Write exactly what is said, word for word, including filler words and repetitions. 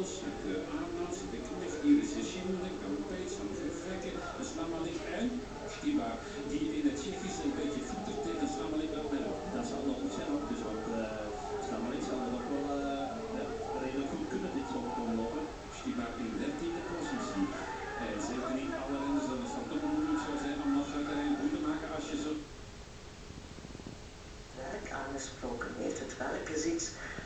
Engels, het uh, Arnaud, de knecht, Iris Zimne, Kampeet, Sam Vervekken, de Slamalik en Stiba, die in het Tsjechisch een beetje voetig tegen Slamalik wel mee. Dat zal nog goed zijn ook, dus want uh, Slamalik zal er nog wel uh, ja, redelijk goed kunnen dit zo omlopen. Stiba in dertiende positie. En zeker niet alle renners, dat het dan toch moeilijk zou zijn om nog uiteindelijk goed te maken als je zo... Werk aangesproken heeft. Het werk is iets